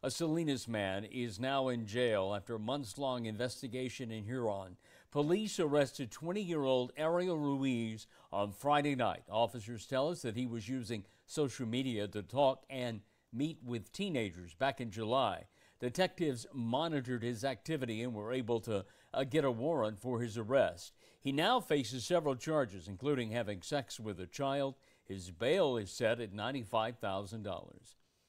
A Salinas man is now in jail after a months-long investigation in Huron. Police arrested 20-year-old Ariel Ruiz on Friday night. Officers tell us that he was using social media to talk and meet with teenagers back in July. Detectives monitored his activity and were able to get a warrant for his arrest. He now faces several charges, including having sex with a child. His bail is set at $95,000.